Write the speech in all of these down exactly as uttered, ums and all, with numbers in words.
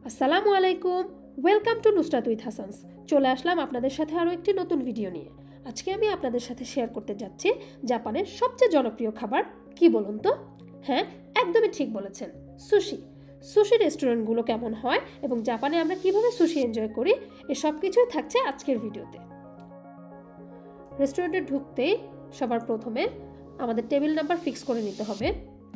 আসসালামু আলাইকুম, welcome to Nusrat with Hasans. চলে আসলাম আপনাদের সাথে আরও একটি নতুন ভিডিও নিয়ে। আজকে আমি আপনাদের সাথে শেয়ার করতে যাচ্ছি জাপানের সবচেয়ে জনপ্রিয় খাবার। কি বলুন তো? হ্যাঁ, একদমই ঠিক বলেছেন, সুশি। সুশি রেস্টুরেন্টগুলো কেমন হয় এবং জাপানে আমরা কিভাবে সুশি এনজয় করি, এসব কিছুই থাকছে আজকের ভিডিওতে। রেস্টুরেন্টে ঢুকতেই সবার প্রথমে আমাদের টেবিল নাম্বার ফিক্স করে নিতে হবে।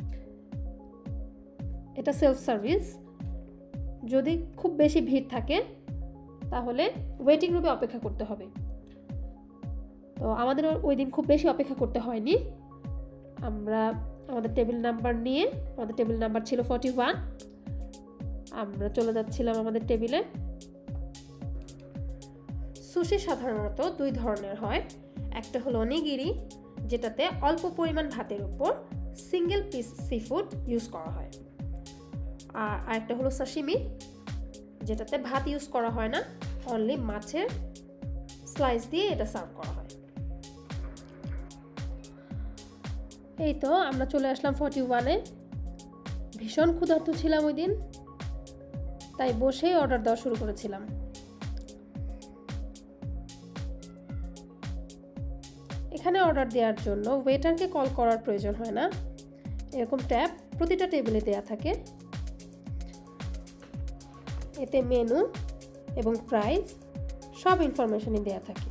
এটা সেলফ সার্ভিস। যদি খুব বেশি ভিড় থাকে তাহলে ওয়েটিং রুমে অপেক্ষা করতে হবে। তো আমাদের ওই দিন খুব বেশি অপেক্ষা করতে হয়নি। আমরা আমাদের টেবিল নাম্বার নিয়ে, আমাদের টেবিল নাম্বার ছিল ফর্টি ওয়ান, আমরা চলে যাচ্ছিলাম আমাদের টেবিলে। সুশি সাধারণত দুই ধরনের হয়। একটা হলো অনিগিরি, যেটাতে অল্প পরিমাণ ভাতের উপর single piece sea food use করা হয়। আর আরেকটা হলো সাশিমি, যেটাতে ভাত ইউজ করা হয় না, অনলি মাছের স্লাইস দিয়ে এটা সার্ভ করা হয়। এই তো আমরা চলে আসলাম ফর্টি ওয়ানে। ভীষণ ক্ষুধার্ত ছিলাম ওই দিন, তাই বসেই অর্ডার দেওয়া শুরু করেছিলাম। এখানে অর্ডার দেওয়ার জন্য ওয়েটারকে কল করার প্রয়োজন হয় না। এরকম ট্যাব প্রতিটা টেবিলে দেয়া থাকে। এতে মেনু এবং প্রাইস সব ইনফরমেশনই দেয়া থাকে।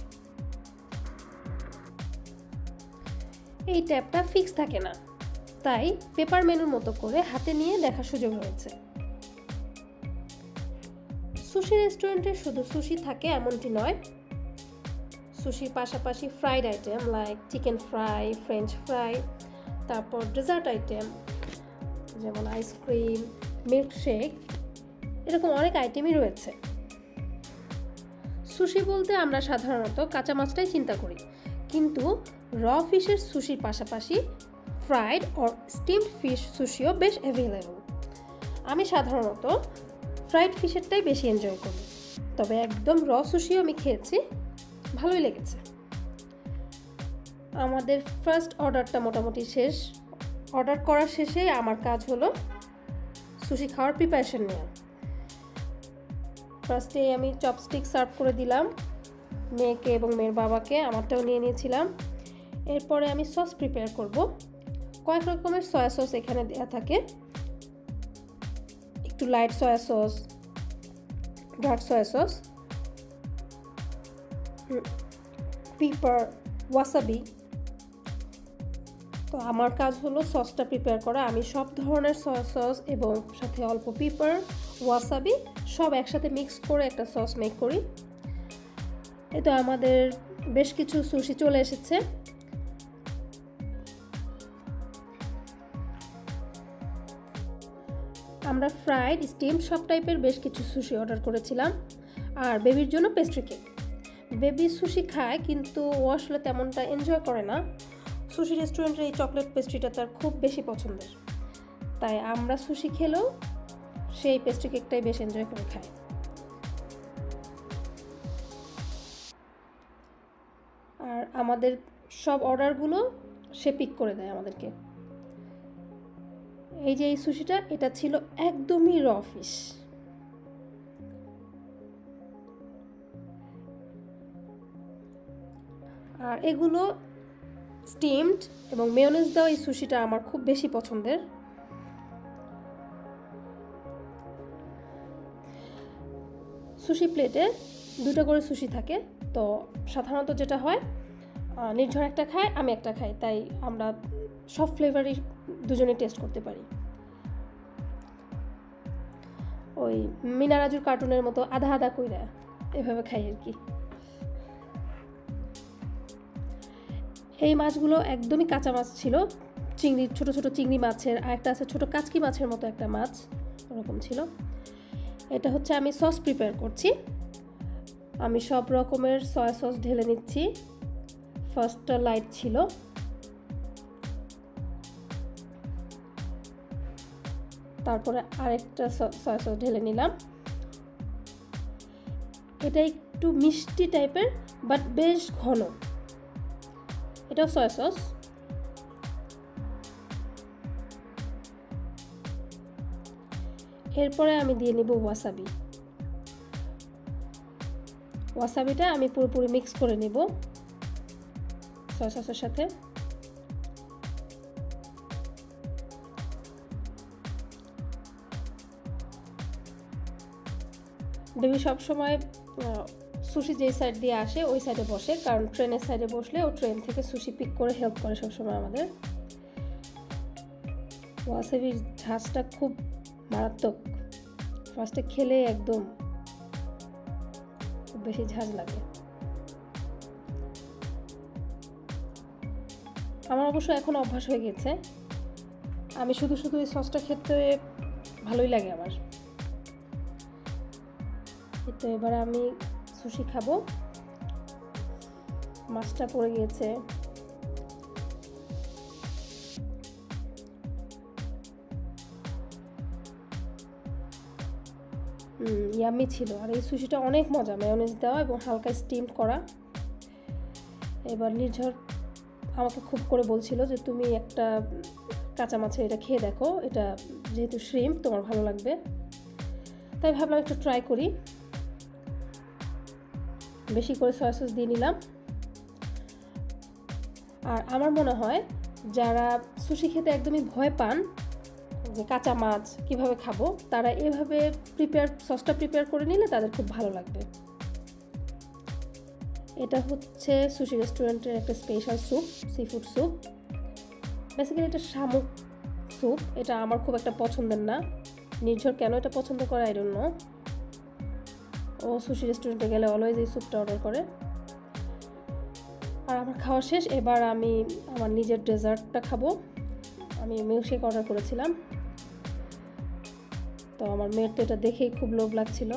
এই ট্যাবটা ফিক্স থাকে না, তাই পেপার মেনুর মতো করে হাতে নিয়ে দেখার সুযোগ রয়েছে। সুশি রেস্টুরেন্টে শুধু সুশি থাকে এমনটি নয়। সুশির পাশাপাশি fried item like chicken fry, French fry, তারপর ডেজার্ট আইটেম যেমন আইসক্রিম, মিল্কশেক, এরকম অনেক আইটেমই রয়েছে। সুশি বলতে আমরা সাধারণত কাঁচা মাছটাই চিন্তা করি, কিন্তু র ফিশের সুশির পাশাপাশি ফ্রাইড ও স্টিমড ফিশ সুশিও বেশ অ্যাভেলেবল। আমি সাধারণত ফ্রাইড ফিশেরটাই বেশি এনজয় করি, তবে একদম র সুশিও আমি খেয়েছি, ভালোই লেগেছে। আমাদের ফার্স্ট অর্ডারটা মোটামুটি শেষ। অর্ডার করার শেষে আমার কাজ হলো সুশি খাওয়ার প্রিপারেশন নেওয়া। ফার্স্টে আমি চপস্টিক সার্ভ করে দিলাম মেয়েকে এবং মেয়ের বাবাকে, আমারটাও নিয়ে নিয়েছিলাম। এরপরে আমি সস প্রিপেয়ার করব। কয়েক রকমের সয়া সস এখানে দেওয়া থাকে। একটু light soya sauce, dark soya sauce, pepper, wasabi. তো আমার কাজ হলো সসটা প্রিপেয়ার করা। আমি সব ধরনের সয়া সস এবং সাথে অল্প পেপার, ওয়াসাবি সব একসাথে মিক্স করে একটা সস মেক করি। এই তো আমাদের বেশ কিছু সুশি চলে এসেছে। আমরা ফ্রাইড, স্টিম সব টাইপের বেশ কিছু সুশি অর্ডার করেছিলাম। আর বেবির জন্য পেস্ট্রি কেক। বেবি সুশি খায়, কিন্তু ও আসলে তেমনটা এনজয় করে না। সুশি রেস্টুরেন্টের এই চকলেট পেস্ট্রিটা তার খুব বেশি পছন্দের, তাই আমরা সুশি খেলেও সেই পেস্ট্রি কেকটাই বেশ এনজয় করে খায়। আর আমাদের সব অর্ডারগুলো সে পিক করে দেয় আমাদেরকে। এই যে এই সুশিটা, এটা ছিল একদমই র ফিশ। আর এগুলো স্টিমড এবং মেয়োনেজ দেওয়া এই সুশিটা আমার খুব বেশি পছন্দের। সুশি প্লেটে দুটো করে সুশি থাকে। তো সাধারণত যেটা হয়, নির্ঝর একটা খায়, আমি একটা খাই, তাই আমরা সব ফ্লেভারই দুজনে টেস্ট করতে পারি। ওই মিনারাজুর কার্টুনের মতো আধা আধা কইরা এভাবে খাই আর কি। এই মাছগুলো একদমই কাঁচা মাছ ছিল। চিংড়ি, ছোট ছোট চিংড়ি মাছের, আর একটা আছে ছোট কাচকি মাছের মতো একটা মাছ, ওরকম ছিল। এটা হচ্ছে আমি সস প্রিপেয়ার করছি। আমি সব রকমের সয়া সস ঢেলে নিচ্ছি। ফার্স্টটা লাইট ছিল, তারপরে আরেকটা সয়া সস ঢেলে নিলাম। এটা একটু মিষ্টি টাইপের বাট বেশ ঘন। এটাও সয়া সস। এরপরে আমি দিয়ে নিব ওয়াসাবি। ওয়াসাবিটা আমি পুরোপুরি মিক্স করে নেব সয়া সসের সাথে। বেবি সবসময় সুশি যেই সাইড দিয়ে আসে ওই সাইডে বসে, কারণ ট্রেনের সাইডে বসলে ও ট্রেন থেকে সুশি পিক করে হেল্প করে সবসময় আমাদের। ওয়াসাবির ঝাঁজটা খুব মারাত্মক, ফার্স্টে খেলে একদম খুব বেশি ঝাঁজ লাগে। আমার অবশ্য এখন অভ্যাস হয়ে গেছে, আমি শুধু শুধু এই সসটা খেতে ভালোই লাগে আমার। তো এবার আমি সুশি খাবো। মাছটা পড়ে গিয়েছে, হুম ইয়াম্মি ছিল। আর এই সুশিটা অনেক মজা, মেয়োনিজ দেওয়া এবং হালকা স্টিম করা। এবার নির্ঝর আমাকে খুব করে বলছিল যে তুমি একটা কাঁচা মাছের এটা খেয়ে দেখো, এটা যেহেতু শ্রিম্প তোমার ভালো লাগবে, তাই ভাবলাম একটু ট্রাই করি। বেশি করে সয়া সস দিয়ে নিলাম। আর আমার মনে হয় যারা সুশি খেতে একদমই ভয় পান যে কাঁচা মাছ কিভাবে খাবো, তারা এভাবে প্রিপেয়ার সসটা প্রিপেয়ার করে নিলে তাদের খুব ভালো লাগবে। এটা হচ্ছে সুশি রেস্টুরেন্টের একটা special soup, sea food soup. Basically এটা শামুক স্যুপ। এটা আমার খুব একটা পছন্দের না। নির্ঝর কেন এটা পছন্দ করে আই ডোন্ট নো। ও সুশি রেস্টুরেন্টে গেলে অলওয়েজ এই স্যুপটা অর্ডার করে। আর আমার খাওয়া শেষ, এবার আমি আমার নিজের ডেজার্টটা খাবো। আমি মিল্কশেক অর্ডার করেছিলাম, তো আমার মেয়ের তো এটা দেখেই খুব লোভ লাগছিল।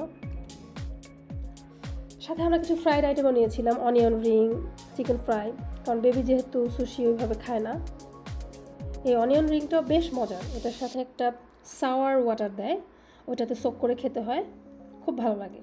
সাথে আমরা কিছু ফ্রাইড আইটেমও নিয়েছিলাম, অনিয়ন রিং, চিকেন ফ্রাই, কারণ বেবি যেহেতু সুশি ওইভাবে খায় না। এই অনিয়ন রিংটাও বেশ মজার, এটার সাথে একটা সাওয়ার ওয়াটার দেয়, ওটাতে সোক করে খেতে হয়, খুব ভালো লাগে।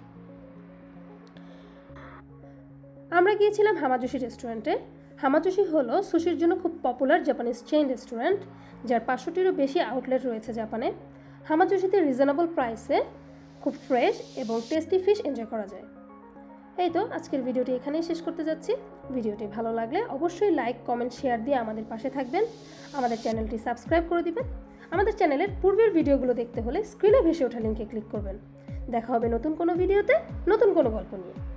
আমরা গিয়েছিলাম হামাজুশি রেস্টুরেন্টে। হামাজুশি হলো সুশির জন্য খুব পপুলার জাপানিজ চেইন রেস্টুরেন্ট, যার পাঁচশোটিরও বেশি আউটলেট রয়েছে জাপানে। হামাজুশিতে রিজনেবল প্রাইসে খুব ফ্রেশ এবং টেস্টি ফিশ এনজয় করা যায়। এই তো আজকের ভিডিওটি এখানেই শেষ করতে যাচ্ছি। ভিডিওটি ভালো লাগলে অবশ্যই লাইক, কমেন্ট, শেয়ার দিয়ে আমাদের পাশে থাকবেন। আমাদের চ্যানেলটি সাবস্ক্রাইব করে দিবেন। আমাদের চ্যানেলের পূর্বের ভিডিওগুলো দেখতে হলে স্ক্রিনে ভেসে ওঠা লিঙ্কে ক্লিক করবেন। দেখা হবে নতুন কোনো ভিডিওতে নতুন কোনো গল্প নিয়ে।